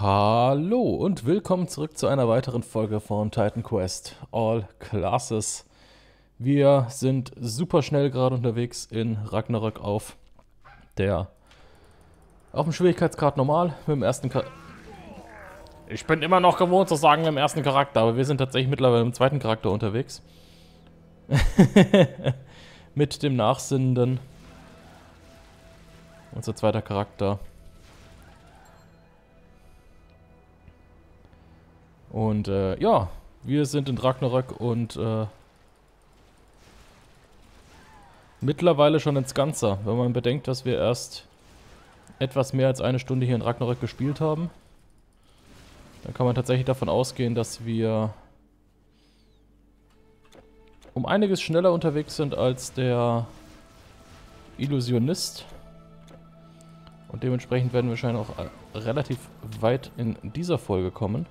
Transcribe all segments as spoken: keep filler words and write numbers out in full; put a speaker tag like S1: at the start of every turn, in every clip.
S1: Hallo und willkommen zurück zu einer weiteren Folge von Titan Quest All Classes. Wir sind super schnell gerade unterwegs in Ragnarök auf der auf dem Schwierigkeitsgrad normal mit dem ersten Charakter. Ich bin immer noch gewohnt zu sagen im ersten Charakter, aber wir sind tatsächlich mittlerweile im zweiten Charakter unterwegs. Mit dem Nachsinnenden. Unser zweiter Charakter. Und äh, ja, wir sind in Ragnarök und äh, mittlerweile schon ins Ganze. Wenn man bedenkt, dass wir erst etwas mehr als eine Stunde hier in Ragnarök gespielt haben, dann kann man tatsächlich davon ausgehen, dass wir um einiges schneller unterwegs sind als der Illusionist. Und dementsprechend werden wir wahrscheinlich auch relativ weit in dieser Folge kommen.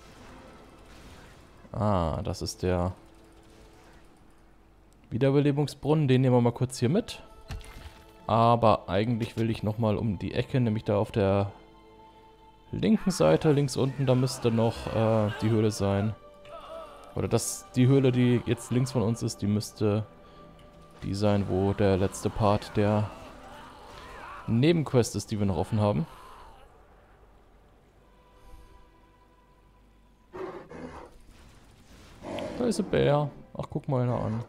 S1: Ah, das ist der Wiederbelebungsbrunnen. Den nehmen wir mal kurz hier mit. Aber eigentlich will ich nochmal um die Ecke, nämlich da auf der linken Seite, links unten, da müsste noch äh, die Höhle sein. Oder das, die Höhle, die jetzt links von uns ist, die müsste die sein, wo der letzte Part der Nebenquest ist, die wir noch offen haben. Da ist ein Bär. Ach, guck mal einer an.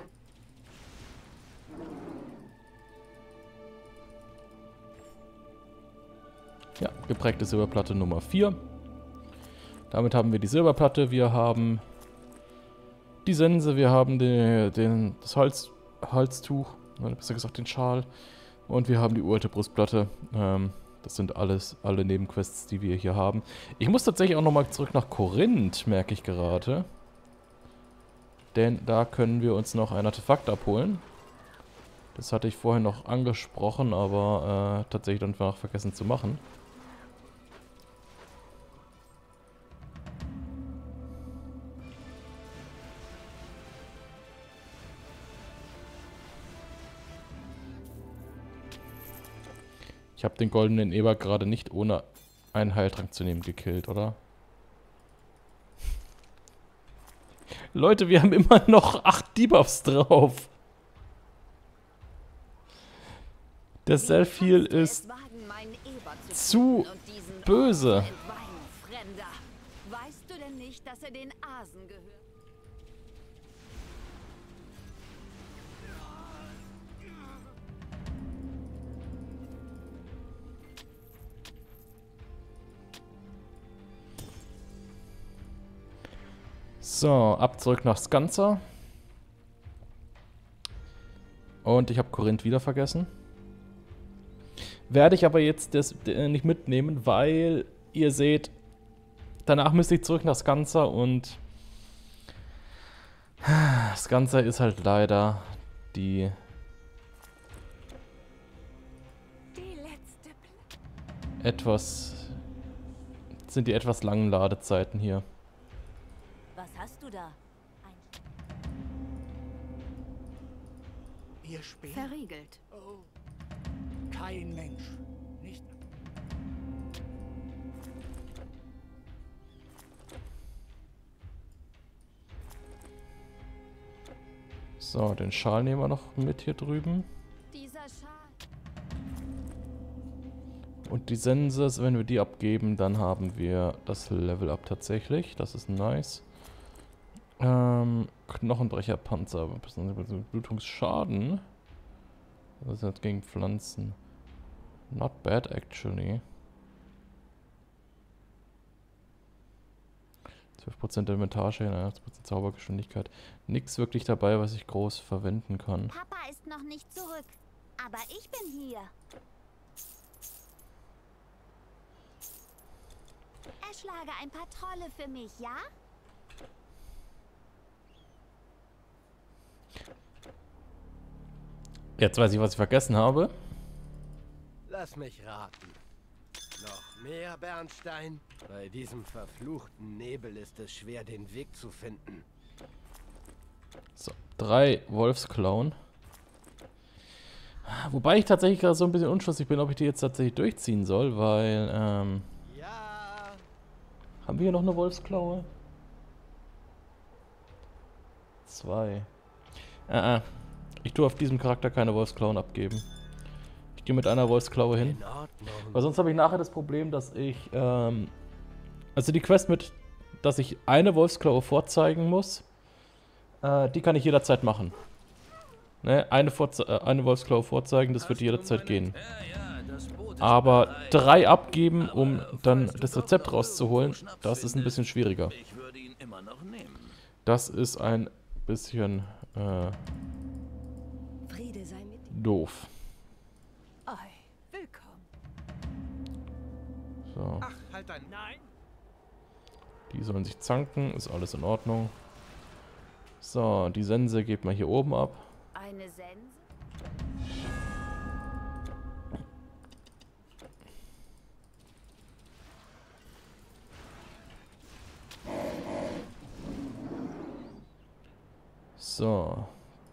S1: Ja, geprägte Silberplatte Nummer vier. Damit haben wir die Silberplatte, wir haben die Sense, wir haben den, den, das Hals, Halstuch, oder besser gesagt den Schal. Und wir haben die uralte Brustplatte. Ähm, das sind alles, alle Nebenquests, die wir hier haben. Ich muss tatsächlich auch nochmal zurück nach Korinth, merke ich gerade. Denn da können wir uns noch ein Artefakt abholen. Das hatte ich vorhin noch angesprochen, aber äh, tatsächlich dann einfach vergessen zu machen. Ich habe den goldenen Eber gerade nicht ohne einen Heiltrank zu nehmen gekillt, oder? Leute, wir haben immer noch acht Debuffs drauf. Der Selfheal ist zu böse.
S2: Weißt du denn nicht, dass er den Asen gehört?
S1: So, ab zurück nach Skanza. Und ich habe Korinth wieder vergessen. Werde ich aber jetzt das äh, nicht mitnehmen, weil ihr seht, danach müsste ich zurück nach Skanza und Skanza ist halt leider die,
S2: Die letzte Pl-
S1: etwas, sind die etwas langen Ladezeiten hier.
S2: Was hast du da? Ein
S3: Ihr Speer?
S2: Verriegelt.
S3: Oh. Kein Mensch. Nicht.
S1: So, den Schal nehmen wir noch mit hier drüben.
S2: Dieser Schal.
S1: Und die Sense, wenn wir die abgeben, dann haben wir das Level Up tatsächlich. Das ist nice. Ähm, Knochenbrecherpanzer, Blutungsschaden. Das ist jetzt gegen Pflanzen. Not bad actually. zwölf Prozent Inventarschäden, achtzig Prozent Zaubergeschwindigkeit. Nix wirklich dabei, was ich groß verwenden kann.
S2: Papa ist noch nicht zurück, aber ich bin hier. Erschlage ein paar Trolle für mich, ja?
S1: Jetzt weiß ich, was ich vergessen habe.
S4: Lass mich raten. Noch mehr Bernstein? Bei diesem verfluchten Nebel ist es schwer, den Weg zu finden.
S1: So, drei Wolfsklauen. Wobei ich tatsächlich gerade so ein bisschen unschlüssig bin, ob ich die jetzt tatsächlich durchziehen soll, weil, ähm...
S4: Ja,
S1: Haben wir hier noch eine Wolfsklaue? Zwei. Äh, äh. Ich tue auf diesem Charakter keine Wolfsklauen abgeben. Ich gehe mit einer Wolfsklaue hin.
S4: In Ordnung.
S1: Weil sonst habe ich nachher das Problem, dass ich, ähm, also die Quest mit, dass ich eine Wolfsklaue vorzeigen muss, äh, die kann ich jederzeit machen. Ne? Eine, Vorze äh, eine Wolfsklaue vorzeigen, das wird jederzeit gehen. Aber drei abgeben, um dann das Rezept rauszuholen, das ist ein bisschen schwieriger. Das ist ein bisschen äh,
S5: Friede sei mit dir.
S1: doof.
S5: Ei, willkommen.
S1: So.
S3: Ach, halt dein... Nein!
S1: Die sollen sich zanken, ist alles in Ordnung. So, die Sense geht mal hier oben ab.
S2: Eine Sense?
S1: So.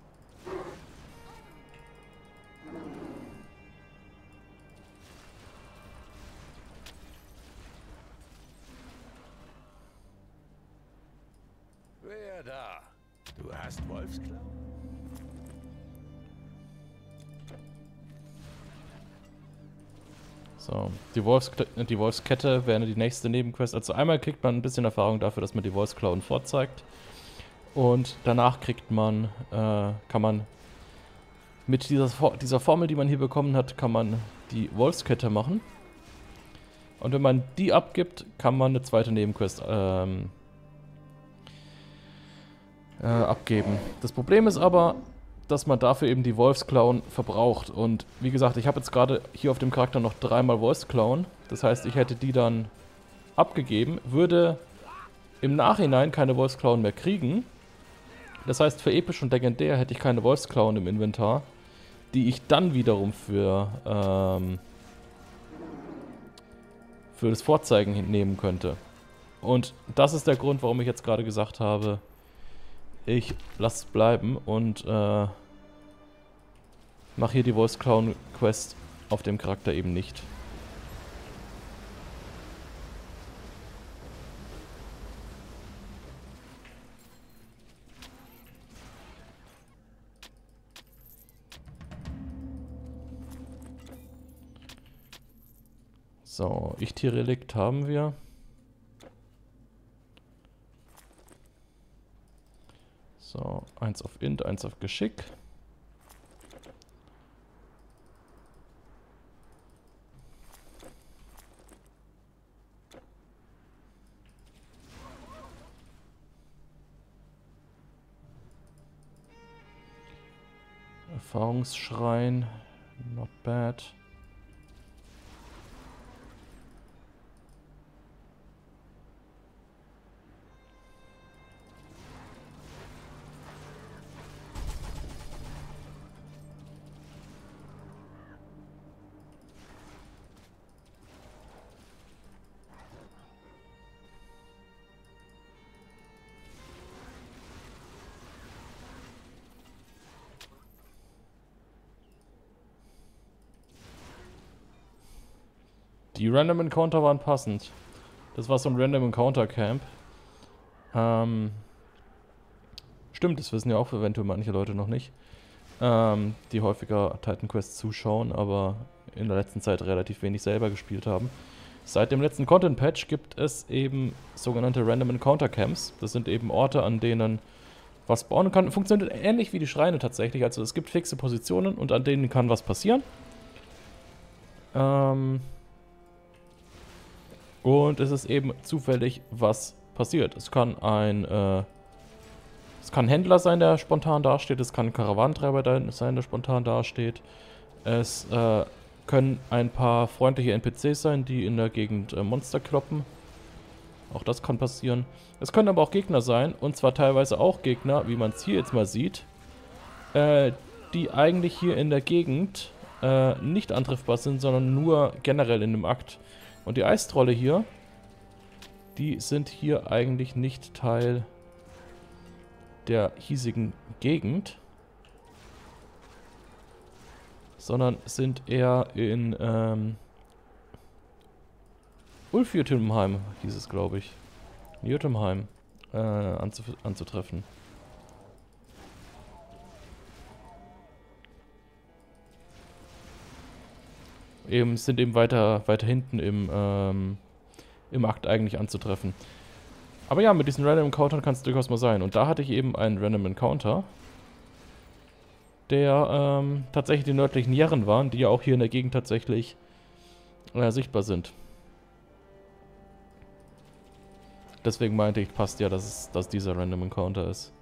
S6: Wer da? Du hast Wolfsklauen?
S1: So, die, Wolfskle die Wolfskette wäre die nächste Nebenquest. Also einmal kriegt man ein bisschen Erfahrung dafür, dass man die Wolfsklauen vorzeigt. Und danach kriegt man, äh, kann man mit dieser, dieser Formel, die man hier bekommen hat, kann man die Wolfskette machen. Und wenn man die abgibt, kann man eine zweite Nebenquest ähm, äh, abgeben. Das Problem ist aber, dass man dafür eben die Wolfsklauen verbraucht. Und wie gesagt, ich habe jetzt gerade hier auf dem Charakter noch dreimal Wolfsklauen. Das heißt, ich hätte die dann abgegeben, würde im Nachhinein keine Wolfsklauen mehr kriegen. Das heißt, für episch und legendär hätte ich keine Wolfsklauen im Inventar, die ich dann wiederum für, ähm, für das Vorzeigen nehmen könnte. Und das ist der Grund, warum ich jetzt gerade gesagt habe, ich lasse es bleiben und äh, mache hier die Wolfsklauen-Quest auf dem Charakter eben nicht. So, Ich-Tier-Relikt haben wir. So, eins auf Int, eins auf Geschick. Erfahrungsschrein, not bad. Die Random Encounter waren passend. Das war so ein Random Encounter Camp. Ähm, stimmt, das wissen ja auch eventuell manche Leute noch nicht. Ähm, die häufiger Titan Quest zuschauen, aber in der letzten Zeit relativ wenig selber gespielt haben. Seit dem letzten Content Patch gibt es eben sogenannte Random Encounter Camps. Das sind eben Orte, an denen was spawnen kann. Funktioniert ähnlich wie die Schreine tatsächlich. Also es gibt fixe Positionen und an denen kann was passieren. Ähm... Und es ist eben zufällig, was passiert. Es kann ein, äh, es kann ein Händler sein, der spontan dasteht. Es kann ein Karawanentreiber sein, der spontan dasteht. Es äh, können ein paar freundliche N P Cs sein, die in der Gegend äh, Monster kloppen. Auch das kann passieren. Es können aber auch Gegner sein, und zwar teilweise auch Gegner, wie man es hier jetzt mal sieht, äh, die eigentlich hier in der Gegend äh, nicht angriffbar sind, sondern nur generell in dem Akt. Und die Eistrolle hier, die sind hier eigentlich nicht Teil der hiesigen Gegend, sondern sind eher in ähm, Ulfjötunheim, hieß es, glaube ich. Jotunheim äh, anzu anzutreffen. Eben sind eben weiter, weiter hinten im, ähm, im Akt eigentlich anzutreffen. Aber ja, mit diesen Random Encountern kann es durchaus mal sein. Und da hatte ich eben einen Random Encounter, der ähm, tatsächlich die nördlichen Jarren waren, die ja auch hier in der Gegend tatsächlich äh, sichtbar sind. Deswegen meinte ich, passt ja, dass, es, dass dieser Random Encounter ist.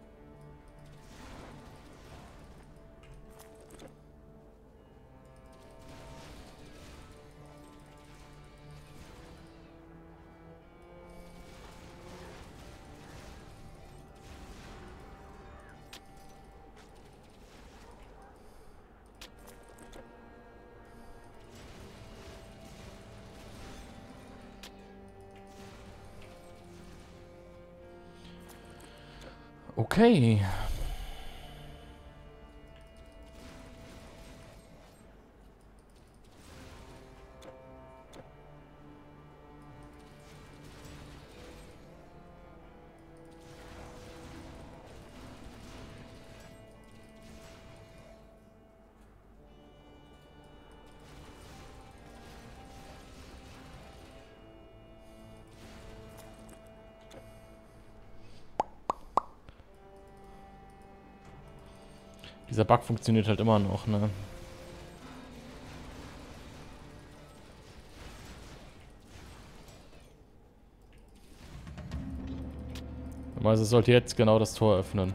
S1: Okay. Dieser Bug funktioniert halt immer noch, ne? Also sollte jetzt genau das Tor öffnen.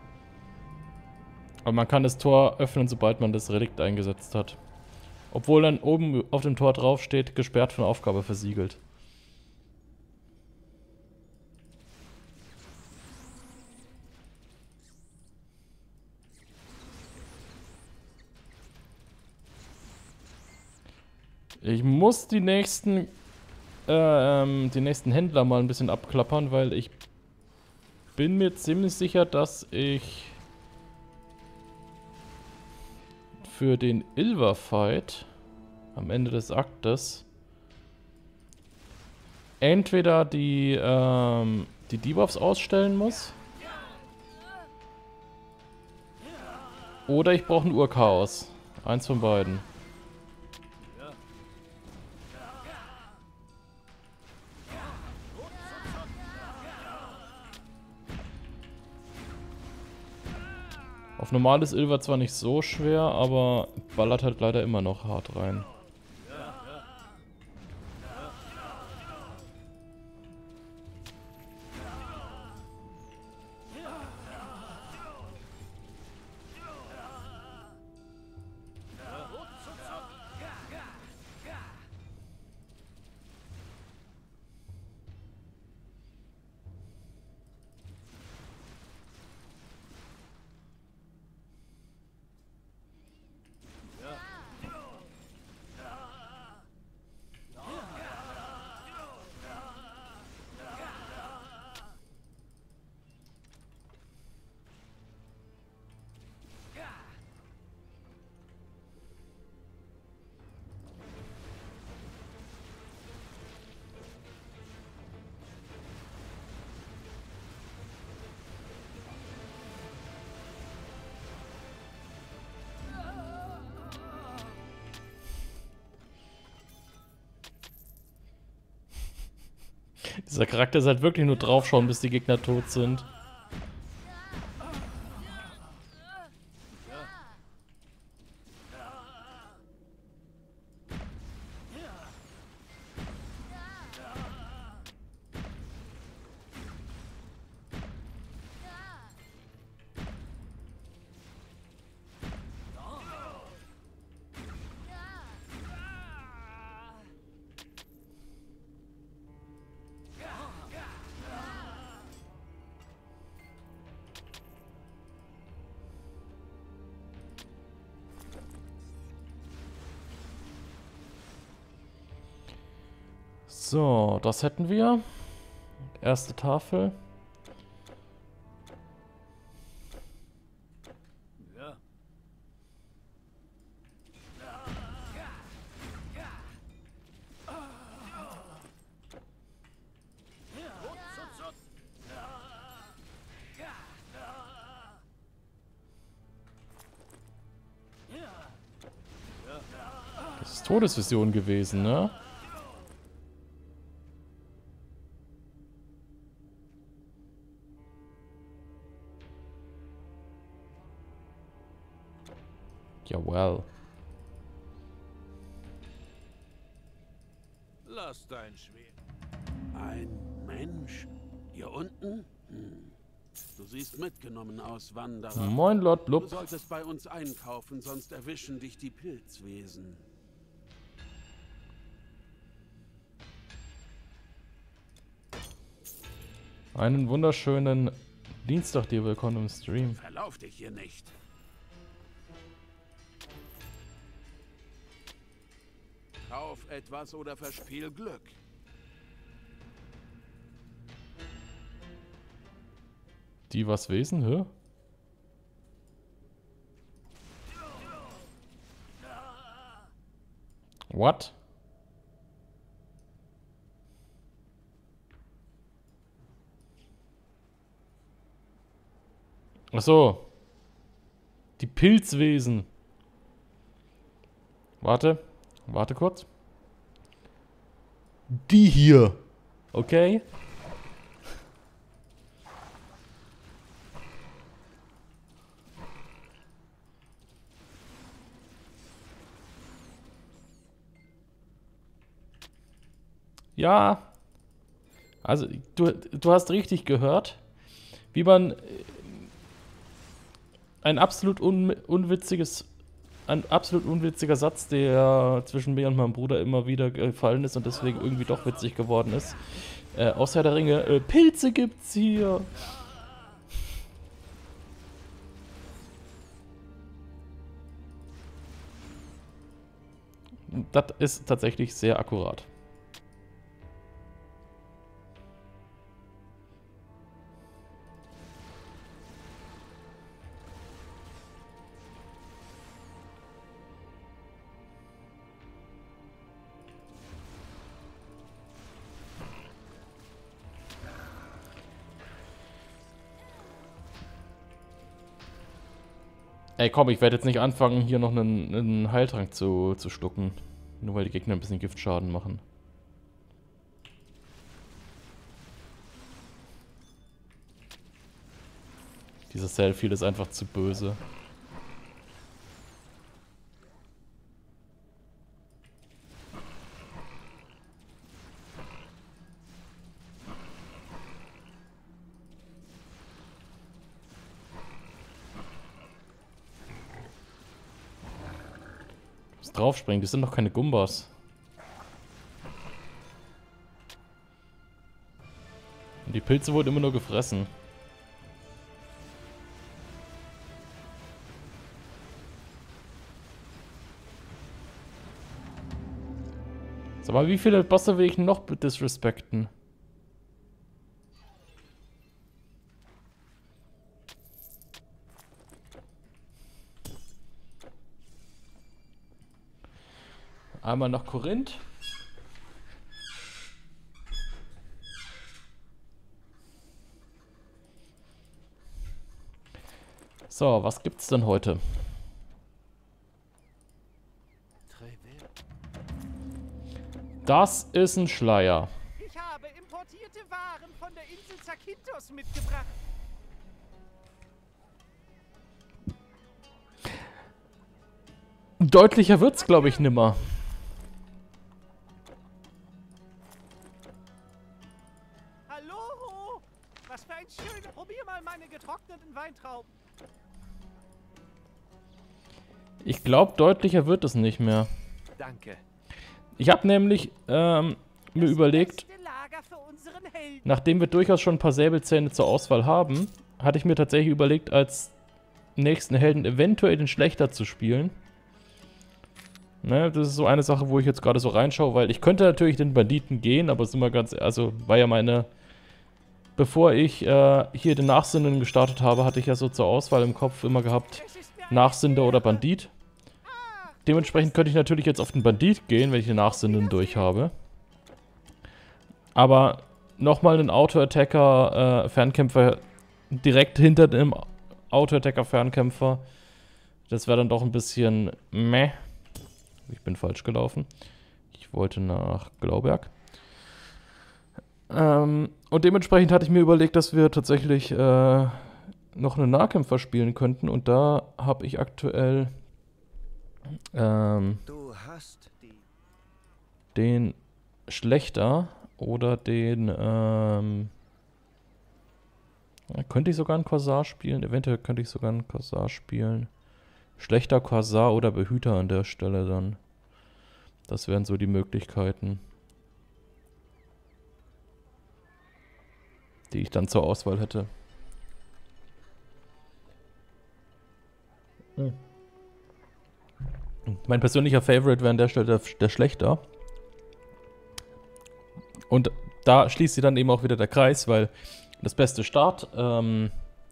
S1: Aber man kann das Tor öffnen, sobald man das Relikt eingesetzt hat. Obwohl dann oben auf dem Tor drauf steht, gesperrt von Aufgabe versiegelt. Ich muss die nächsten, äh, ähm, die nächsten Händler mal ein bisschen abklappern, weil ich bin mir ziemlich sicher, dass ich für den Ilver-Fight am Ende des Aktes entweder die, ähm, die Debuffs ausstellen muss oder ich brauche ein Urchaos. Eins von beiden. Auf normales Ilver zwar nicht so schwer, aber ballert halt leider immer noch hart rein. Dieser Charakter ist halt wirklich nur draufschauen, bis die Gegner tot sind. So, das hätten wir. Erste Tafel. Todesvision gewesen, ne? Jawohl.
S6: Lass dein Schwert.
S7: Ein Mensch? Hier unten? Hm. Du siehst mitgenommen aus, Wanderer.
S1: Moin, Lord
S7: Du
S1: Blub.
S7: solltest bei uns einkaufen, sonst erwischen dich die Pilzwesen.
S1: Einen wunderschönen Dienstag dir willkommen im Stream.
S7: Verlauf dich hier nicht. Kauf etwas oder verspiel Glück.
S1: Die was Wesen, hä? What? Ach so. Die Pilzwesen. Warte. Warte kurz. Die hier. Okay. Ja. Also, du, du hast richtig gehört. Wie man ein absolut un, unwitziges, ein absolut unwitziger Satz, der zwischen mir und meinem Bruder immer wieder gefallen ist und deswegen irgendwie doch witzig geworden ist. Äh, aus Herr der Ringe, äh, Pilze gibt's hier. Das ist tatsächlich sehr akkurat. Ey, komm, ich werde jetzt nicht anfangen, hier noch einen, einen Heiltrank zu, zu schlucken. Nur weil die Gegner ein bisschen Giftschaden machen. Dieser Selfie ist einfach zu böse. Draufspringen, das sind doch keine Gumbas. Und die Pilze wurden immer nur gefressen. Sag mal, wie viele Bosse will ich noch disrespekten? Einmal nach Korinth. So, was gibt's denn heute? Das ist ein Schleier.
S8: Ich habe importierte Waren von der Insel Zakynthos mitgebracht.
S1: Deutlicher wird's, glaube ich, nimmer.
S8: Hallo? Was für ein schöner... Probier mal meine getrockneten Weintrauben.
S1: Ich glaube, deutlicher wird es nicht mehr.
S8: Danke.
S1: Ich habe nämlich ähm, mir überlegt,
S8: Lager für unseren Helden.
S1: nachdem wir durchaus schon ein paar Säbelzähne zur Auswahl haben, hatte ich mir tatsächlich überlegt, als nächsten Helden eventuell den Schlechter zu spielen. Ne, das ist so eine Sache, wo ich jetzt gerade so reinschaue, weil ich könnte natürlich den Banditen gehen, aber es ist immer ganz, also war ja meine, bevor ich äh, hier den Nachsinnen gestartet habe, hatte ich ja so zur Auswahl im Kopf immer gehabt, Nachsinder oder Bandit. Dementsprechend könnte ich natürlich jetzt auf den Bandit gehen, wenn ich den Nachsinnen durch habe. Aber nochmal einen Auto-Attacker, äh, Fernkämpfer direkt hinter dem Auto-Attacker, Fernkämpfer, das wäre dann doch ein bisschen meh. Ich bin falsch gelaufen. Ich wollte nach Glauberg. Ähm, und dementsprechend hatte ich mir überlegt, dass wir tatsächlich äh, noch einen Nahkämpfer spielen könnten. Und da habe ich aktuell ähm,
S4: Du hast die...
S1: den Schlechter oder den... Ähm, könnte ich sogar einen Korsar spielen? Eventuell könnte ich sogar einen Korsar spielen. Schlechter Korsar oder Behüter an der Stelle dann. Das wären so die Möglichkeiten, die ich dann zur Auswahl hätte. Hm. Mein persönlicher Favorite wäre an der Stelle der, der Schlechter. Und da schließt sich dann eben auch wieder der Kreis, weil das beste Start, ähm,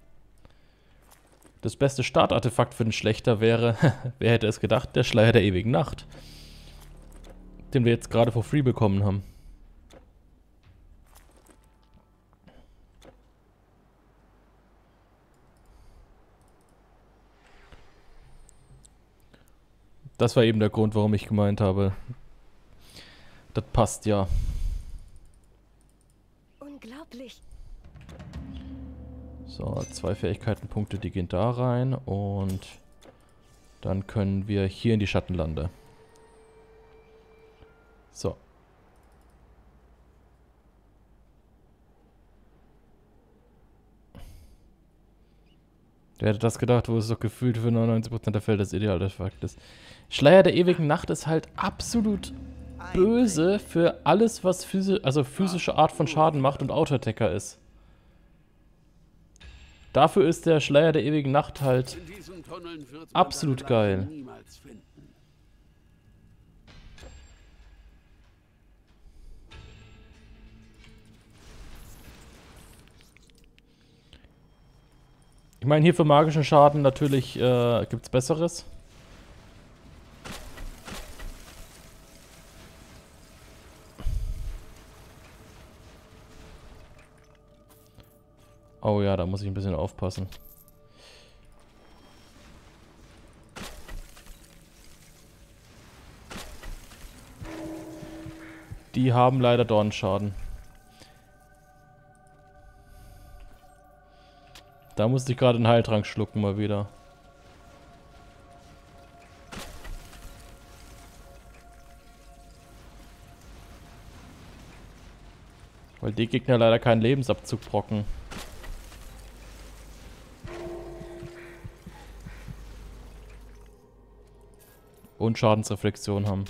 S1: das beste Startartefakt für den Schlechter wäre, wer hätte es gedacht, der Schleier der ewigen Nacht, den wir jetzt gerade for free bekommen haben. Das war eben der Grund, warum ich gemeint habe, das passt ja.
S5: Unglaublich.
S1: So, zwei Fähigkeitenpunkte, die gehen da rein und dann können wir hier in die Schattenlande. So. Wer hätte das gedacht, wo es doch gefühlt für neunundneunzig Prozent der Fälle das Idealartefakt ist. Schleier der ewigen Nacht ist halt absolut böse für alles, was physi also physische Art von Schaden macht und Auto-Attacker ist. Dafür ist der Schleier der ewigen Nacht halt absolut geil. Ich meine, hier für magischen Schaden natürlich äh, gibt es Besseres. Oh ja, da muss ich ein bisschen aufpassen. Die haben leider Dornschaden. Da musste ich gerade einen Heiltrank schlucken mal wieder. Weil die Gegner leider keinen Lebensabzug brocken. Und Schadensreflexion haben.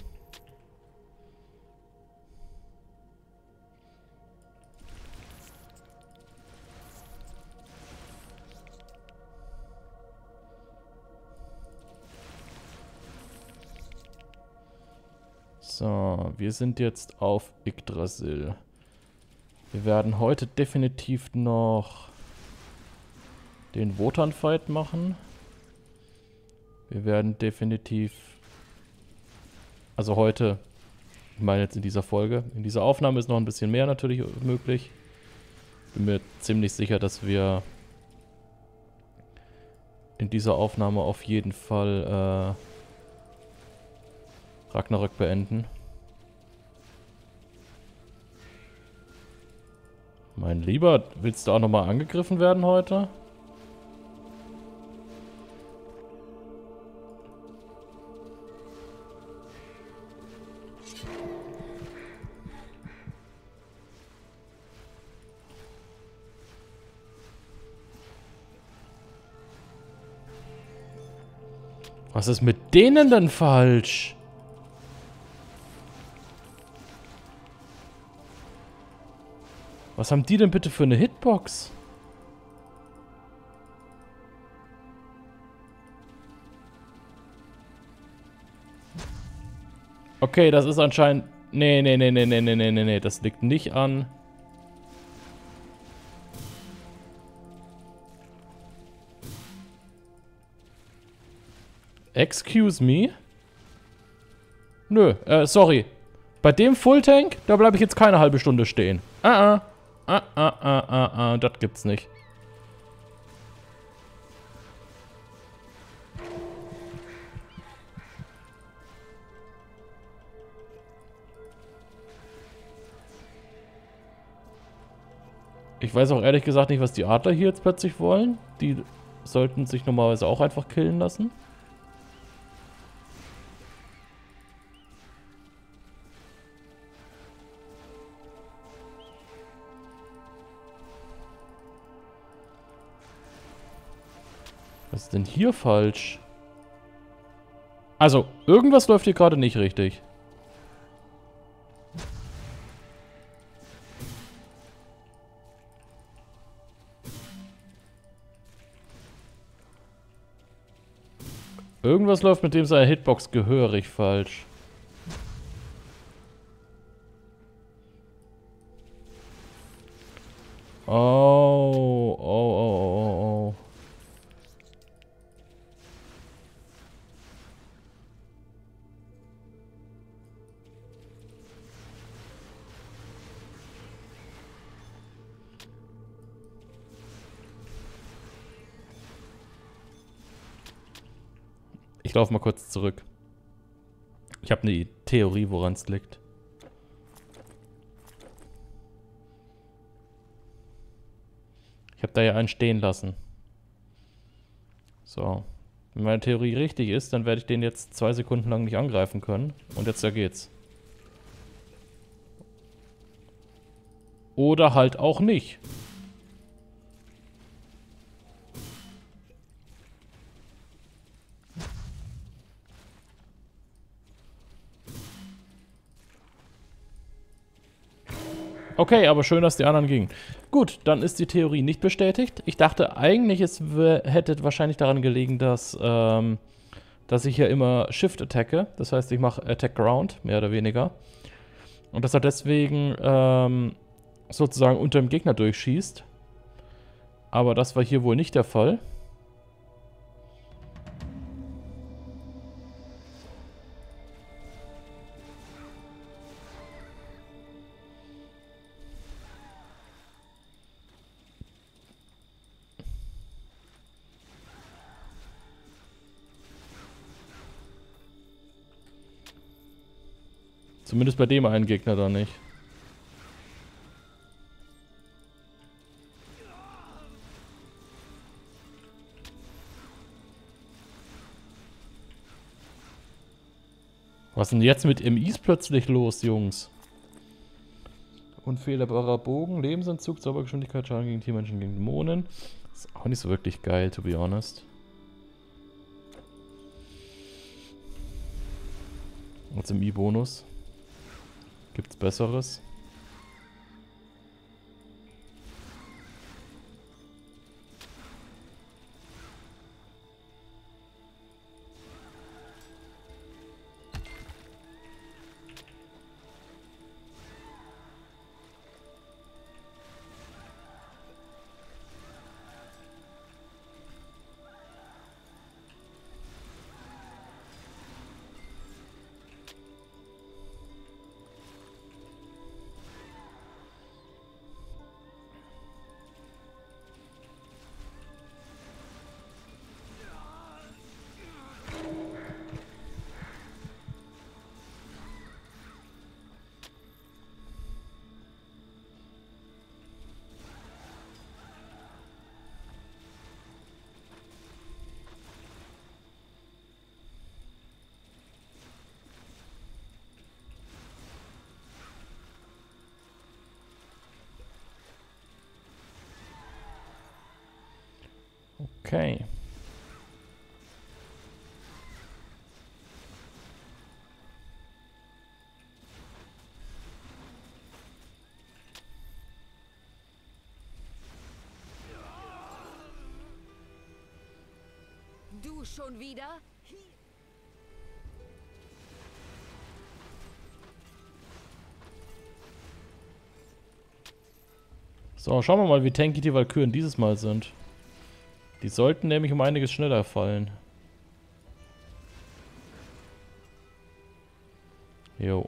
S1: So, wir sind jetzt auf Yggdrasil. Wir werden heute definitiv noch den Wotan-Fight machen. Wir werden definitiv... Also heute, ich meine jetzt in dieser Folge, in dieser Aufnahme ist noch ein bisschen mehr natürlich möglich. Bin mir ziemlich sicher, dass wir in dieser Aufnahme auf jeden Fall äh, Ragnarök beenden. Mein Lieber, willst du auch nochmal angegriffen werden heute? Was ist mit denen denn falsch? Was haben die denn bitte für eine Hitbox? Okay, das ist anscheinend... Nee, nee, nee, nee, nee, nee, nee, nee, nee, das liegt nicht an... Excuse me? Nö, äh, sorry. Bei dem Fulltank, da bleibe ich jetzt keine halbe Stunde stehen. Ah, ah. Ah, ah, ah, ah, ah, das gibt's nicht. Ich weiß auch ehrlich gesagt nicht, was die Adler hier jetzt plötzlich wollen. Die sollten sich normalerweise auch einfach killen lassen. Was ist denn hier falsch? Also, irgendwas läuft hier gerade nicht richtig. Irgendwas läuft mit dem seiner Hitbox gehörig falsch. Oh, oh, oh, oh, oh. Ich laufe mal kurz zurück. Ich habe eine Theorie, woran es liegt. Ich habe da ja einen stehen lassen. So. Wenn meine Theorie richtig ist, dann werde ich den jetzt zwei Sekunden lang nicht angreifen können. Und jetzt da geht's. Oder halt auch nicht. Okay, aber schön, dass die anderen gingen. Gut, dann ist die Theorie nicht bestätigt. Ich dachte eigentlich, es hätte wahrscheinlich daran gelegen, dass, ähm, dass ich ja immer Shift attacke. Das heißt, ich mache Attack Ground, mehr oder weniger. Und dass er deswegen ähm, sozusagen unter dem Gegner durchschießt. Aber das war hier wohl nicht der Fall. Zumindest bei dem einen Gegner da nicht. Was ist denn jetzt mit M Is plötzlich los, Jungs? Unfehlbarer Bogen, Lebensentzug, Zaubergeschwindigkeit, Schaden gegen Tiermenschen, gegen Dämonen. Ist auch nicht so wirklich geil, to be honest. Als M I-Bonus. Gibt's Besseres? Okay.
S5: Du schon wieder?
S1: So, schauen wir mal, wie tanky die Walküren dieses Mal sind. Die sollten nämlich um einiges schneller fallen. Jo.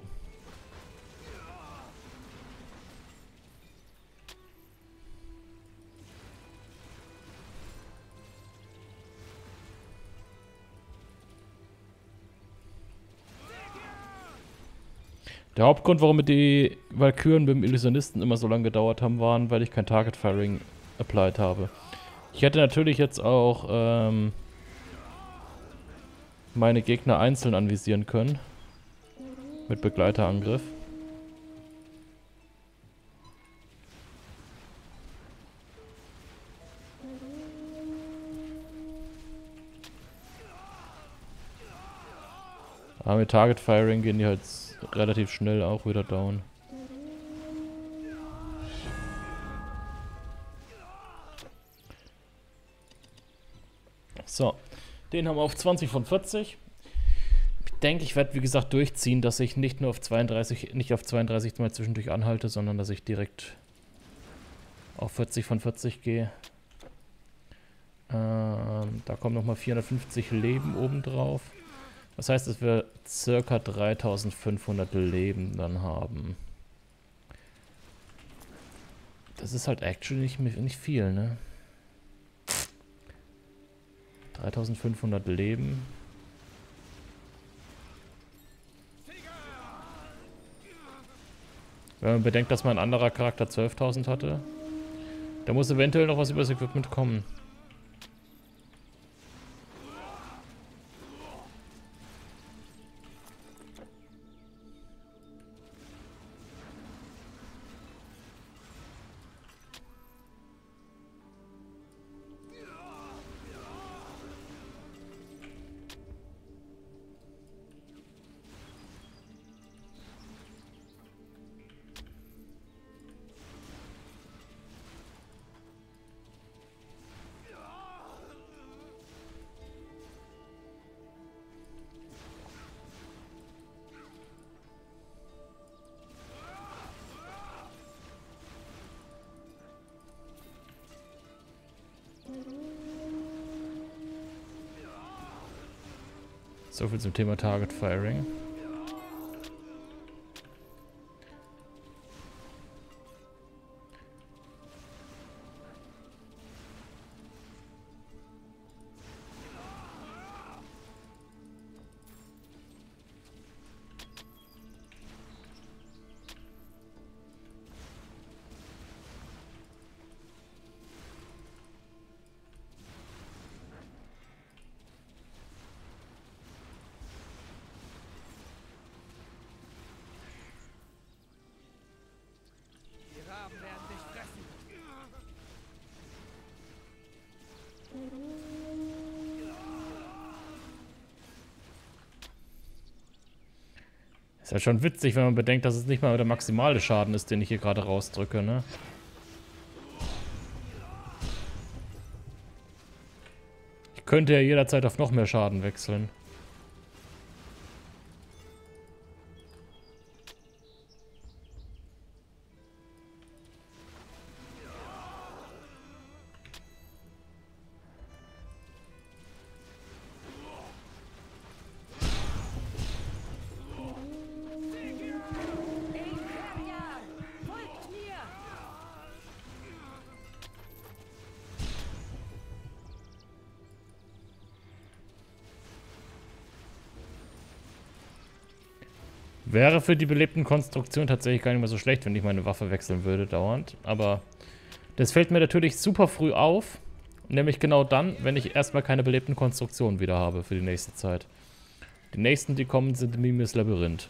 S1: Der Hauptgrund, warum mir die Valkyren mit dem Illusionisten immer so lange gedauert haben, waren, weil ich kein Target Firing applied habe. Ich hätte natürlich jetzt auch ähm, meine Gegner einzeln anvisieren können. Mit Begleiterangriff. Aber mit Target Firing gehen die halt relativ schnell auch wieder down. So, den haben wir auf zwanzig von vierzig. Ich denke, ich werde wie gesagt durchziehen, dass ich nicht nur auf zweiunddreißig, nicht auf zweiunddreißig mal zwischendurch anhalte, sondern dass ich direkt auf vierzig von vierzig gehe. Ähm, da kommen nochmal vierhundertfünfzig Leben obendrauf. Das heißt, dass wir circa dreitausendfünfhundert Leben dann haben. Das ist halt actually nicht, nicht viel, ne? dreitausendfünfhundert Leben. Wenn man bedenkt, dass mein anderer Charakter zwölftausend hatte, da muss eventuell noch was über das Equipment kommen. So viel zum Thema Target Firing. Ist halt schon witzig, wenn man bedenkt, dass es nicht mal der maximale Schaden ist, den ich hier gerade rausdrücke, ne? Ich könnte ja jederzeit auf noch mehr Schaden wechseln. Wäre für die belebten Konstruktionen tatsächlich gar nicht mehr so schlecht, wenn ich meine Waffe wechseln würde dauernd. Aber das fällt mir natürlich super früh auf. Nämlich genau dann, wenn ich erstmal keine belebten Konstruktionen wieder habe für die nächste Zeit. Die nächsten, die kommen, sind Mimes Labyrinth.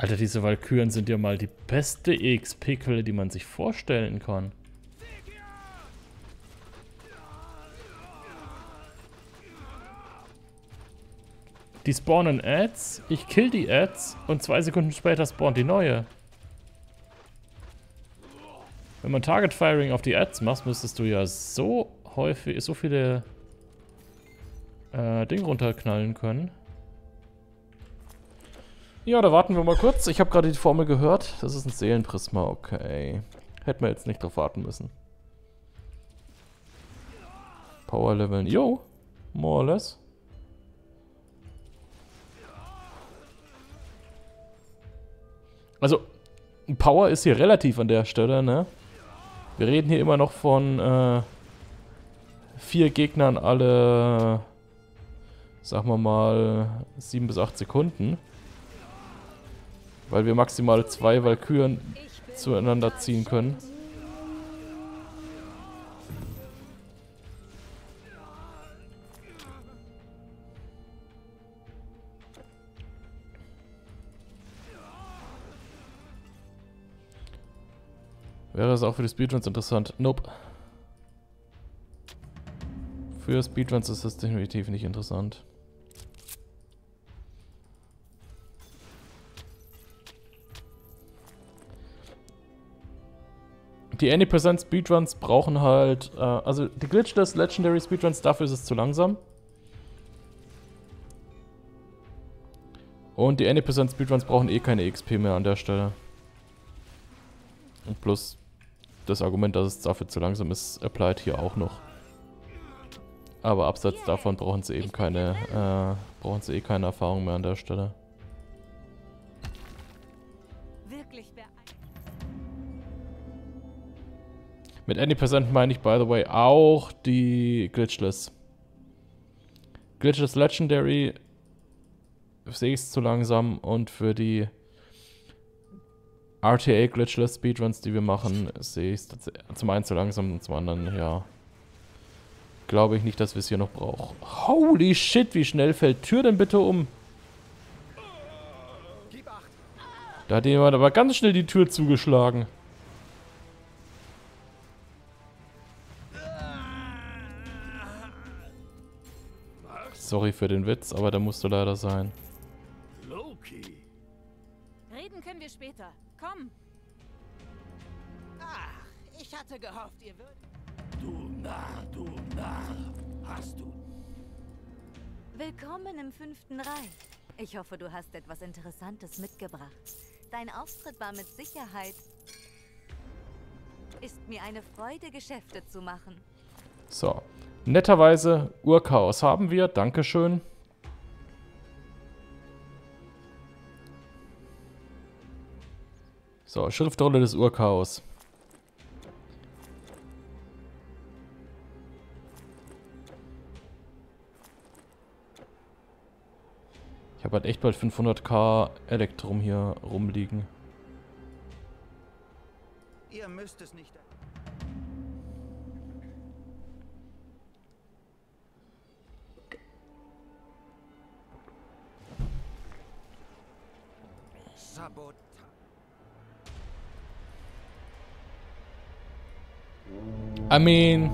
S1: Alter, diese Valkyren sind ja mal die beste E X P-Quelle, die man sich vorstellen kann. Die spawnen Ads, ich kill die Ads und zwei Sekunden später spawnt die neue. Wenn man Target Firing auf die Ads macht, müsstest du ja so häufig, so viele äh, Dinge runterknallen können. Ja, da warten wir mal kurz. Ich habe gerade die Formel gehört. Das ist ein Seelenprisma, okay. Hätten wir jetzt nicht drauf warten müssen. Power Leveln, yo, more or less. Also, Power ist hier relativ an der Stelle, ne? Wir reden hier immer noch von äh, vier Gegnern alle, sagen wir mal, sieben bis acht Sekunden. Weil wir maximal zwei Valkyren zueinander ziehen können. Wäre es auch für die Speedruns interessant? Nope. Für Speedruns ist das definitiv nicht interessant. Die Any Percent Speedruns brauchen halt, äh, also die Glitchless Legendary Speedruns, dafür ist es zu langsam. Und die Any Percent Speedruns brauchen eh keine X P mehr an der Stelle. Und plus das Argument, dass es dafür zu langsam ist, applied hier auch noch. Aber abseits davon brauchen sie eben keine, äh, brauchen sie eh keine Erfahrung mehr an der Stelle. Mit Any Percent meine ich, by the way, auch die Glitchless. Glitchless Legendary sehe ich es zu langsam und für die R T A Glitchless Speedruns, die wir machen, sehe ich es zum einen zu langsam und zum anderen, ja, glaube ich nicht, dass wir es hier noch brauchen. Holy shit, wie schnell fällt Tür denn bitte um? Da hat jemand aber ganz schnell die Tür zugeschlagen. Sorry für den Witz, aber der musste leider sein.
S7: Loki.
S5: Reden können wir später. Komm.
S8: Ach, ich hatte gehofft, ihr würdet...
S7: Du Narr, du Narr. Hast du...
S2: Willkommen im fünften Reich. Ich hoffe, du hast etwas Interessantes mitgebracht. Dein Auftritt war mit Sicherheit... Ist mir eine Freude, Geschäfte zu machen.
S1: So. Netterweise Urchaos haben wir. Dankeschön. So, Schriftrolle des Urchaos. Ich habe halt echt bald fünfhunderttausend Elektrum hier rumliegen.
S8: Ihr müsst es nicht... Sabot.
S1: I mean...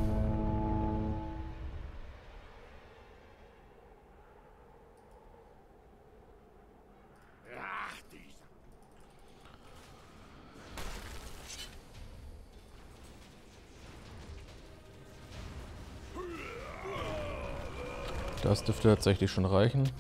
S1: Das dürfte tatsächlich schon reichen.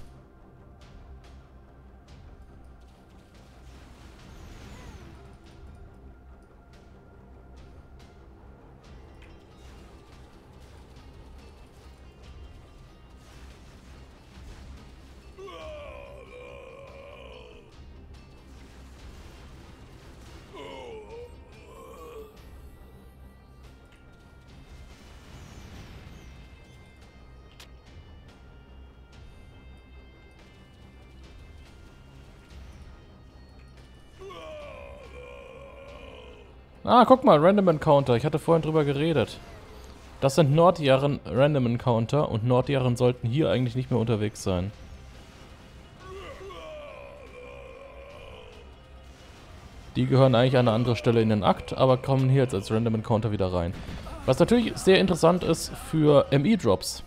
S1: Ah, guck mal, Random Encounter. Ich hatte vorhin drüber geredet. Das sind Nordjaren Random Encounter und Nordjaren sollten hier eigentlich nicht mehr unterwegs sein. Die gehören eigentlich an eine andere Stelle in den Akt, aber kommen hier jetzt als Random Encounter wieder rein. Was natürlich sehr interessant ist für M E-Drops.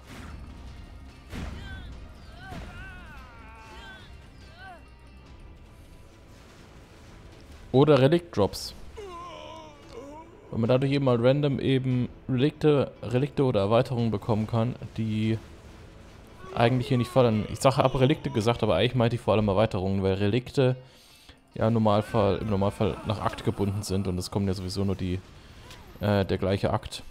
S1: Oder Relikt-Drops. Weil man dadurch eben mal random eben Relikte, Relikte oder Erweiterungen bekommen kann, die eigentlich hier nicht fallen. Ich sage ab Relikte gesagt, aber eigentlich meinte ich vor allem Erweiterungen, weil Relikte ja im Normalfall, im Normalfall nach Akt gebunden sind und es kommt ja sowieso nur die, äh, der gleiche Akt.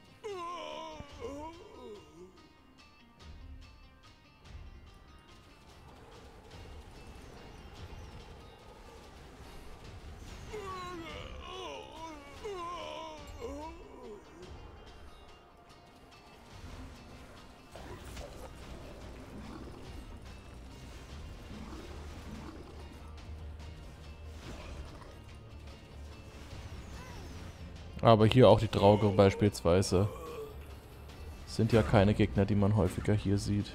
S1: Aber hier auch die Drauge beispielsweise sind ja keine Gegner, die man häufiger hier sieht.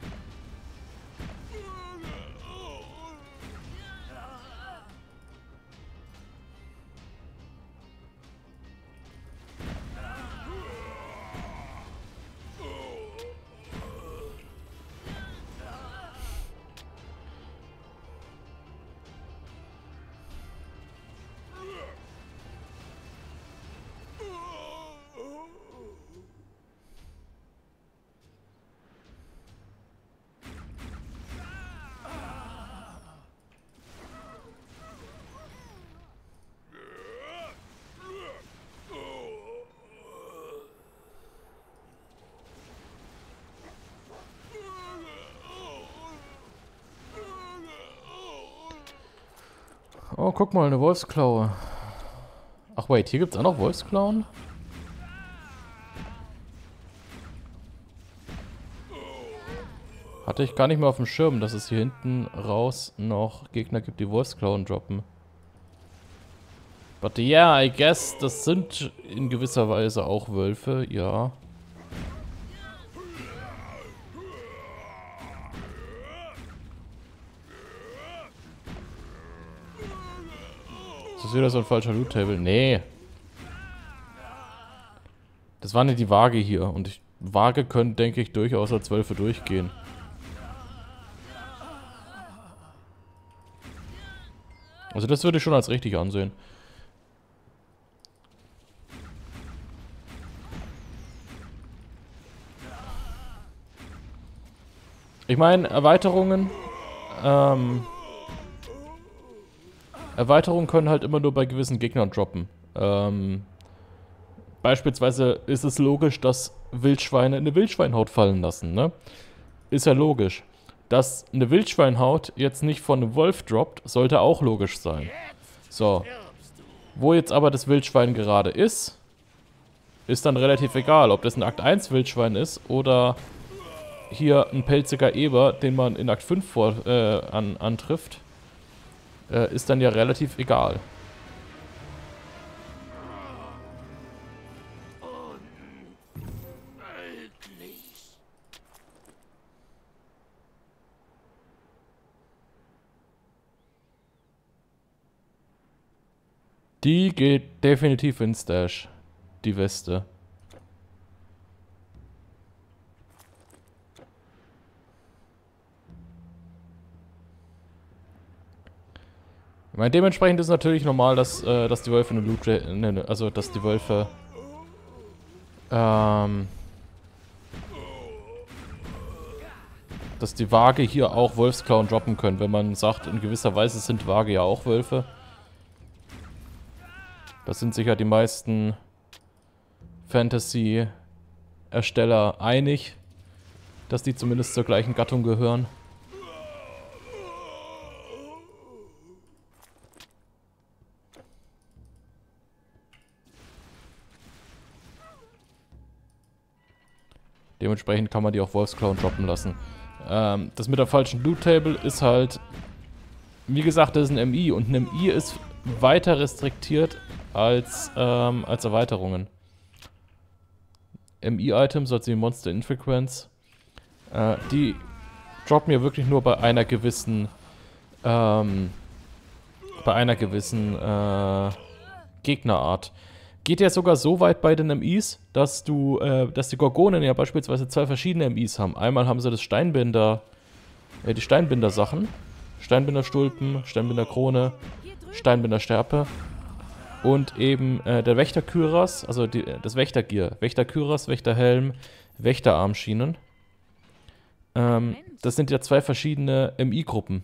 S1: Oh, guck mal, eine Wolfsklaue. Ach wait, hier gibt's auch noch Wolfsklauen? Hatte ich gar nicht mehr auf dem Schirm, dass es hier hinten raus noch Gegner gibt, die Wolfsklauen droppen. But yeah, I guess, das sind in gewisser Weise auch Wölfe, ja. Ist das wieder so ein falscher Loot-Table? Nee. Das war nicht die Waage hier. Und ich, Waage können, denke ich, durchaus als Wölfe durchgehen. Also das würde ich schon als richtig ansehen. Ich meine, Erweiterungen, ähm, Erweiterungen können halt immer nur bei gewissen Gegnern droppen. Ähm, beispielsweise ist es logisch, dass Wildschweine eine Wildschweinhaut fallen lassen, ne? Ist ja logisch. Dass eine Wildschweinhaut jetzt nicht von einem Wolf droppt, sollte auch logisch sein. So. Wo jetzt aber das Wildschwein gerade ist, ist dann relativ egal, ob das ein Akt eins Wildschwein ist oder hier ein pelziger Eber, den man in Akt fünf vor, äh, an, antrifft, äh, ist dann ja relativ egal. Die geht definitiv in Stash, die Weste. Ich meine, dementsprechend ist natürlich normal, dass, äh, dass die Wölfe eine Loot, ne, also dass die Wölfe ähm, dass die Waage hier auch Wolfsklauen droppen können, wenn man sagt, in gewisser Weise sind Waage ja auch Wölfe. Das sind sich ja die meisten Fantasy-Ersteller einig, dass die zumindest zur gleichen Gattung gehören. Dementsprechend kann man die auch Wolfsklauen droppen lassen. Ähm, das mit der falschen Loot-Table ist halt, wie gesagt, das ist ein M I und ein M I ist weiter restriktiert als, ähm, als Erweiterungen. M I-Items, also die Monster Infrequence, äh, die droppen ja wirklich nur bei einer gewissen ähm, bei einer gewissen äh, Gegnerart. Geht ja sogar so weit bei den M Is, dass du, äh, dass die Gorgonen ja beispielsweise zwei verschiedene M Is haben. Einmal haben sie das Steinbinder, äh, die Steinbinder-Sachen. Steinbinder-Stulpen, Steinbinder-Krone, Steinbinder-Stärpe. Und eben äh, der Wächter-Kyras, also die, das Wächter-Gear. Wächter-Kyras, Wächter-Helm, Wächter-Armschienen. Ähm, das sind ja zwei verschiedene M I-Gruppen.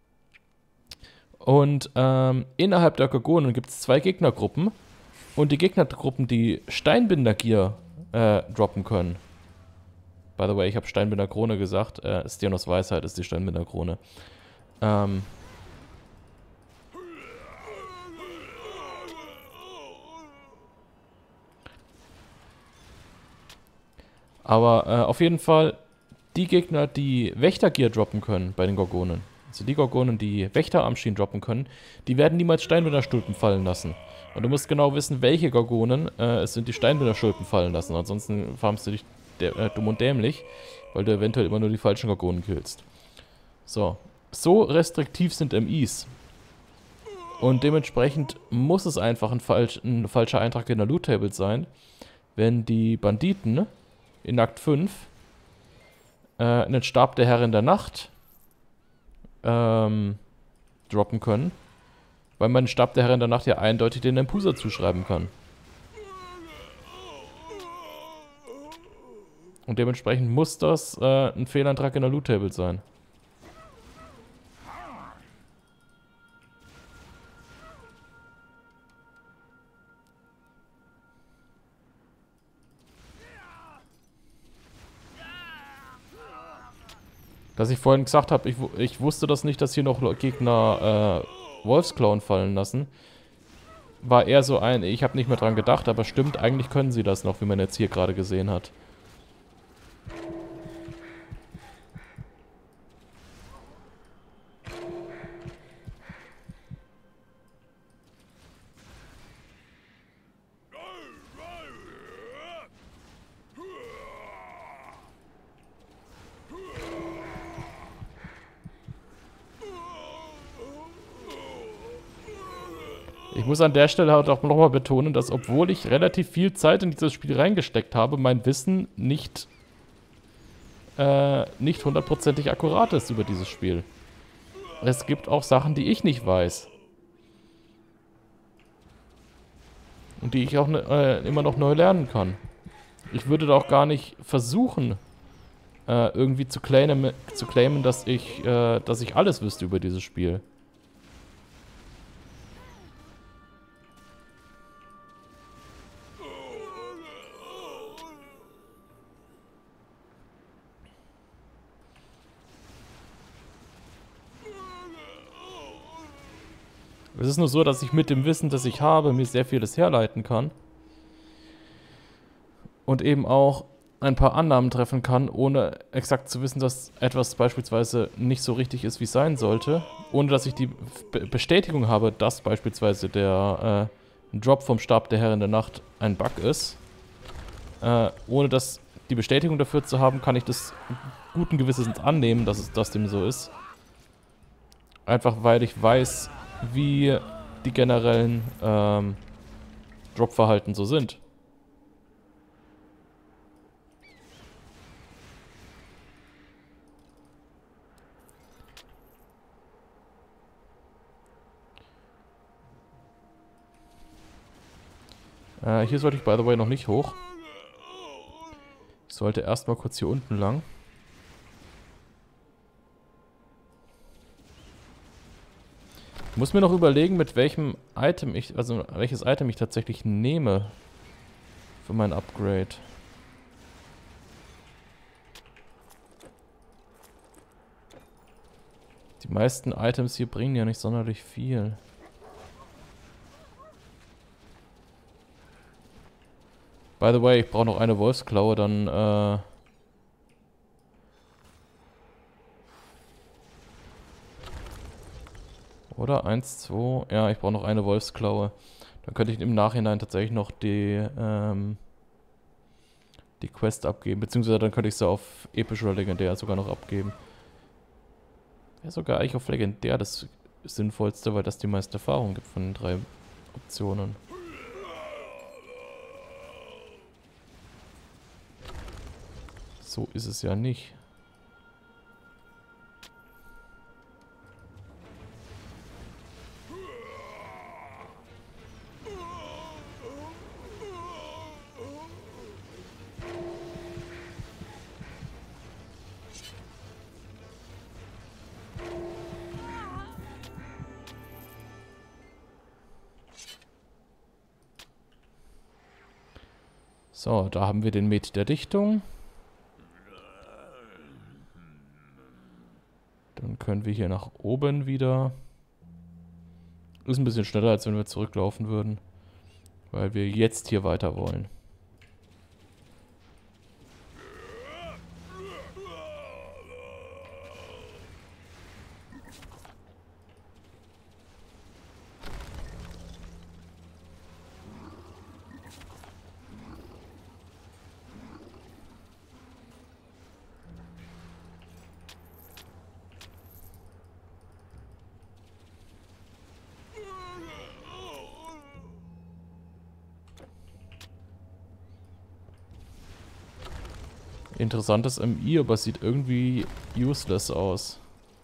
S1: Und ähm, innerhalb der Gorgonen gibt es zwei Gegnergruppen. Und die Gegnergruppen, die Steinbinder-Gear äh, droppen können. By the way, ich habe Steinbinder-Krone gesagt. Äh, Sternos Weisheit ist die Steinbinder-Krone. Ähm... Aber äh, auf jeden Fall, die Gegner, die Wächtergear droppen können bei den Gorgonen, also die Gorgonen, die Wächterarmschienen droppen können, die werden niemals Steinbinder-Stulpen fallen lassen. Und du musst genau wissen, welche Gorgonen äh, es sind, die Steinbinder-Stulpen fallen lassen. Ansonsten farmst du dich äh, dumm und dämlich, weil du eventuell immer nur die falschen Gorgonen killst. So. So restriktiv sind M Is. Und dementsprechend muss es einfach ein, falsch, ein falscher Eintrag in der Loot-Table sein, wenn die Banditen in Akt fünf äh, einen Stab der Herrin der Nacht ähm, droppen können, weil man den Stab der Herrin der Nacht ja eindeutig den Empusa zuschreiben kann. Und dementsprechend muss das äh, ein Fehleintrag in der Loot-Table sein. Dass ich vorhin gesagt habe, ich, ich wusste das nicht, dass hier noch Gegner äh, Wolfsklauen fallen lassen. War eher so ein, ich habe nicht mehr dran gedacht, aber stimmt, eigentlich können sie das noch, wie man jetzt hier gerade gesehen hat. Ich muss an der Stelle halt auch nochmal betonen, dass obwohl ich relativ viel Zeit in dieses Spiel reingesteckt habe, mein Wissen nicht äh, nicht hundertprozentig akkurat ist über dieses Spiel. Es gibt auch Sachen, die ich nicht weiß. Und die ich auch ne, äh, immer noch neu lernen kann. Ich würde da auch gar nicht versuchen, äh, irgendwie zu claimen, zu claimen dass ich, äh, dass ich alles wüsste über dieses Spiel. Es ist nur so, dass ich mit dem Wissen, das ich habe, mir sehr vieles herleiten kann. Und eben auch ein paar Annahmen treffen kann, ohne exakt zu wissen, dass etwas beispielsweise nicht so richtig ist, wie es sein sollte. Ohne dass ich die Be- Bestätigung habe, dass beispielsweise der äh, Drop vom Stab der Herrin der Nacht ein Bug ist. Äh, ohne dass die Bestätigung dafür zu haben, kann ich das guten Gewissens annehmen, dass es das dem so ist. Einfach weil ich weiß, wie die generellen ähm, Drop-Verhalten so sind. Äh, hier sollte ich, by the way, noch nicht hoch. Ich sollte erstmal kurz hier unten lang. Ich muss mir noch überlegen, mit welchem Item ich, also welches Item ich tatsächlich nehme für mein Upgrade. Die meisten Items hier bringen ja nicht sonderlich viel. By the way, ich brauche noch eine Wolfsklaue, dann äh... Oder? Eins, zwei. Ja, ich brauche noch eine Wolfsklaue. Dann könnte ich im Nachhinein tatsächlich noch die, ähm, die Quest abgeben. Beziehungsweise dann könnte ich sie auf episch oder legendär sogar noch abgeben. Ja, sogar eigentlich auf legendär. Das sinnvollste, weil das die meiste Erfahrung gibt von den drei Optionen. So ist es ja nicht. So, da haben wir den Met der Dichtung. Dann können wir hier nach oben wieder. Ist ein bisschen schneller, als wenn wir zurücklaufen würden. Weil wir jetzt hier weiter wollen. Interessantes M I, aber es sieht irgendwie useless aus.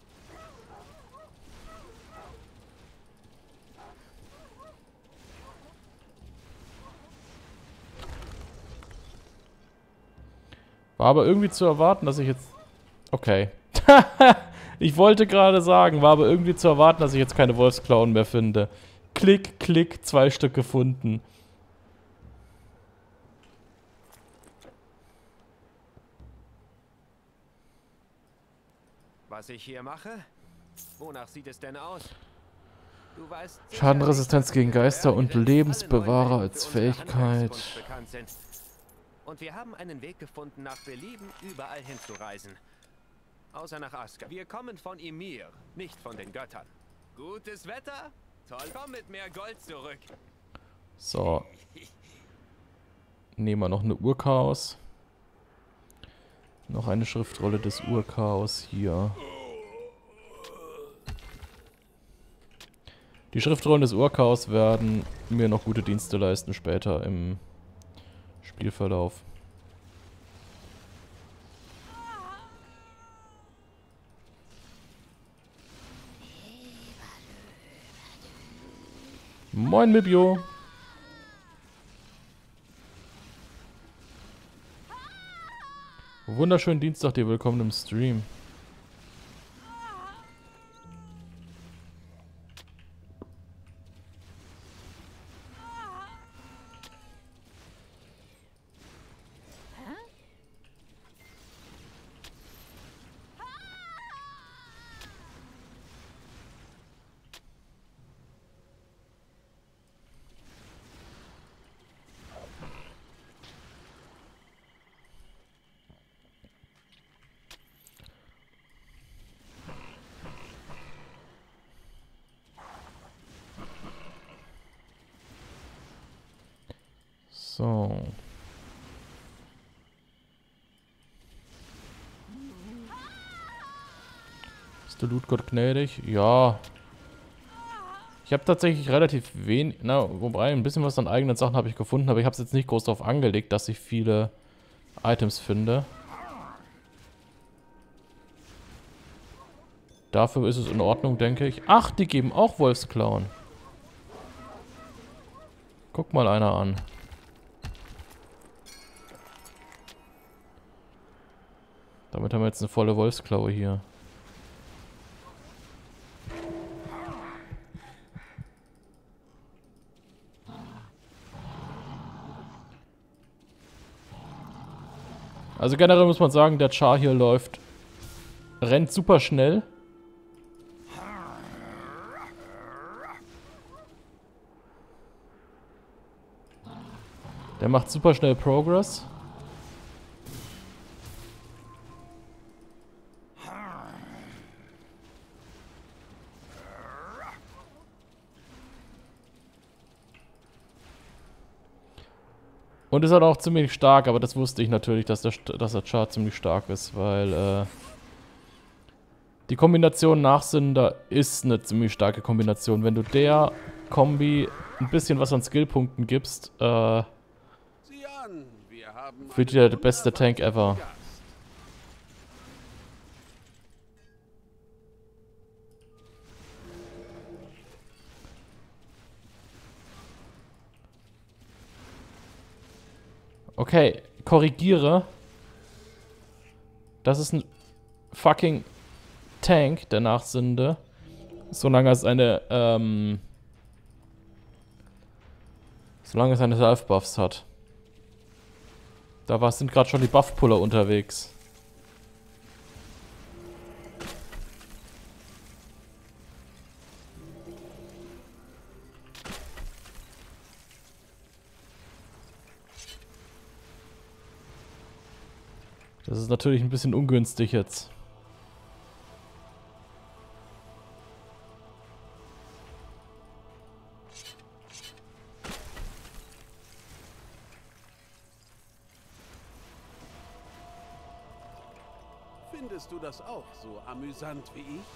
S1: War aber irgendwie zu erwarten, dass ich jetzt... Okay. Ich wollte gerade sagen, war aber irgendwie zu erwarten, dass ich jetzt keine Wolfsklauen mehr finde. Klick, klick, zwei Stück gefunden.
S4: Was ich hier mache? Wonach sieht es denn aus? Du weißt,
S1: Schadenresistenz gegen Geister und Lebensbewahrer als Fähigkeit.
S4: Und wir haben einen Weg gefunden, nach Belieben überall hinzureisen. Außer nach Asgard. Wir kommen von Ymir, nicht von den Göttern. Gutes Wetter? Toll, komm mit mehr Gold zurück.
S1: So. Nehmen wir noch eine Urchaos. Noch eine Schriftrolle des Urchaos hier. Die Schriftrollen des Urchaos werden mir noch gute Dienste leisten später im Spielverlauf. Moin Mibio. Wunderschönen Dienstag dir, willkommen im Stream. So. Ist der Lootgott gnädig? Ja. Ich habe tatsächlich relativ wenig, na, wobei ein bisschen was an eigenen Sachen habe ich gefunden, aber ich habe es jetzt nicht groß darauf angelegt, dass ich viele Items finde. Dafür ist es in Ordnung, denke ich. Ach, die geben auch Wolfsklauen. Guck mal einer an. Damit haben wir jetzt eine volle Wolfsklaue hier. Also generell muss man sagen, der Char hier läuft, rennt super schnell. Der macht super schnell Progress. Und ist halt auch ziemlich stark, aber das wusste ich natürlich, dass der, dass der Char ziemlich stark ist, weil äh, Die Kombination Nachsünder ist eine ziemlich starke Kombination. Wenn du der Kombi ein bisschen was an Skillpunkten gibst, äh,
S7: Sieh an, wir haben
S1: wird
S7: einen
S1: dir der beste Tank ever.
S7: Gast.
S1: Okay, korrigiere. Das ist ein fucking Tank der Nachsünde. Solange es eine, ähm... Solange es eine Self-Buffs hat. Da war, sind gerade schon die Buff-Puller unterwegs. Das ist natürlich ein bisschen ungünstig jetzt.
S7: Findest du das auch so amüsant wie ich?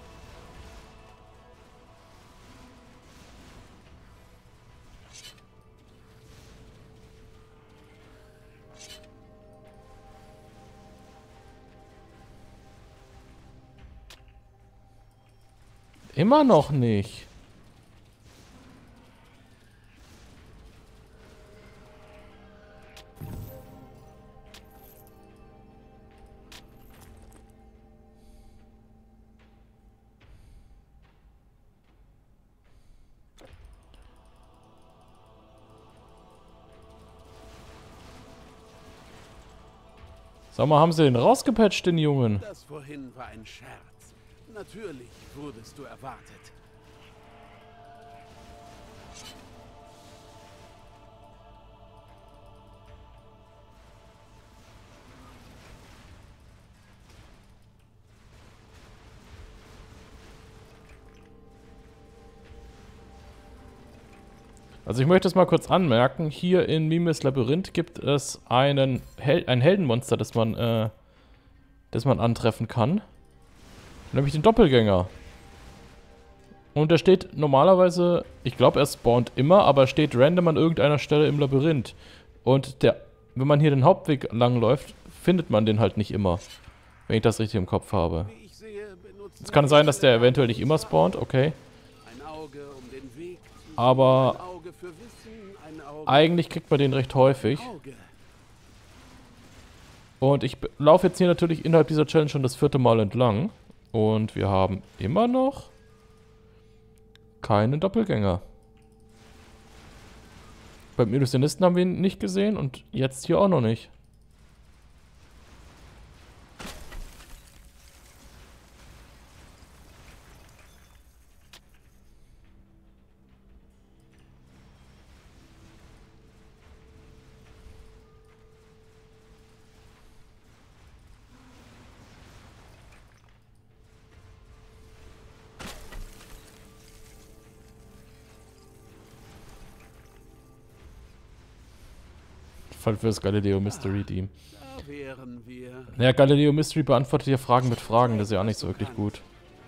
S1: Immer noch nicht. Sag mal, haben sie den rausgepatcht, den Jungen?
S7: Das vorhin war ein Scherz. Natürlich wurdest du erwartet.
S1: Also ich möchte es mal kurz anmerken, hier in Mimes Labyrinth gibt es einen Hel ein Heldenmonster, das man, äh, das man antreffen kann. Nämlich den Doppelgänger. Und der steht normalerweise, ich glaube er spawnt immer, aber er steht random an irgendeiner Stelle im Labyrinth. Und der, wenn man hier den Hauptweg langläuft, findet man den halt nicht immer. Wenn ich das richtig im Kopf habe.
S7: Wie ich sehe, benutzt
S1: Es kann sein, dass der eventuell nicht immer spawnt, okay.
S7: ein Auge, um den Weg zu
S1: Aber
S7: ein Auge für Wissen, ein Auge
S1: eigentlich kriegt man den recht häufig.
S7: Auge.
S1: Und ich b- laufe jetzt hier natürlich innerhalb dieser Challenge schon das vierte Mal entlang. Und wir haben immer noch keinen Doppelgänger. Beim Illusionisten haben wir ihn nicht gesehen und jetzt hier auch noch nicht. Fall für das Galileo Mystery Team.
S7: Da wären wir.
S1: Ja, Galileo Mystery beantwortet ja Fragen mit Fragen, das ist ja auch nicht so wirklich gut.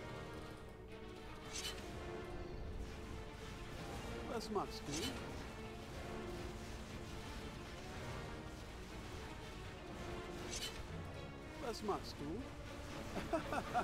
S7: Was machst du? Was machst du?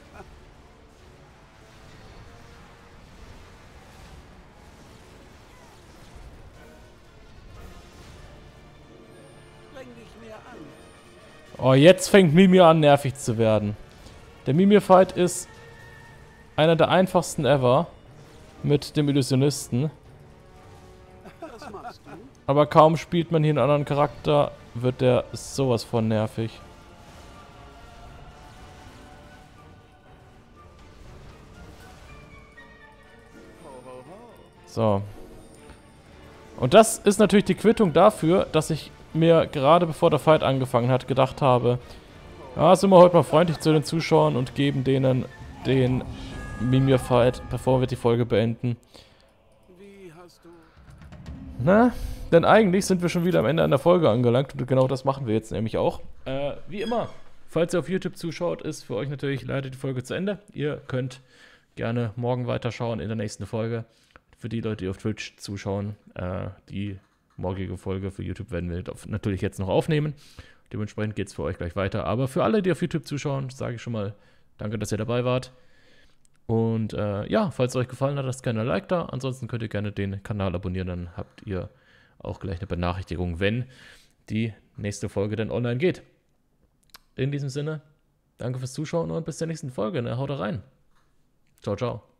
S7: Streng dich mehr an.
S1: Oh, jetzt fängt Mimir an, nervig zu werden. Der Mimir-Fight ist einer der einfachsten ever mit dem Illusionisten.
S7: Was machst du?
S1: Aber kaum spielt man hier einen anderen Charakter, wird der sowas von nervig.
S7: Ho, ho, ho.
S1: So. Und das ist natürlich die Quittung dafür, dass ich mir gerade bevor der Fight angefangen hat, gedacht habe, ja, sind wir heute mal freundlich zu den Zuschauern und geben denen den Mimir-Fight, bevor wir die Folge beenden.
S7: Wie hast du?
S1: Na, denn eigentlich sind wir schon wieder am Ende einer Folge angelangt und genau das machen wir jetzt nämlich auch. Äh, wie immer, Falls ihr auf YouTube zuschaut, ist für euch natürlich leider die Folge zu Ende. Ihr könnt gerne morgen weiterschauen in der nächsten Folge. Für die Leute, die auf Twitch zuschauen, äh, die morgige Folge für YouTube werden wir natürlich jetzt noch aufnehmen. Dementsprechend geht es für euch gleich weiter. Aber für alle, die auf YouTube zuschauen, sage ich schon mal danke, dass ihr dabei wart. Und äh, ja, falls es euch gefallen hat, lasst gerne ein Like da. Ansonsten könnt ihr gerne den Kanal abonnieren, dann habt ihr auch gleich eine Benachrichtigung, wenn die nächste Folge dann online geht. In diesem Sinne, danke fürs Zuschauen und bis zur nächsten Folge. Ne? Haut rein. Ciao, ciao.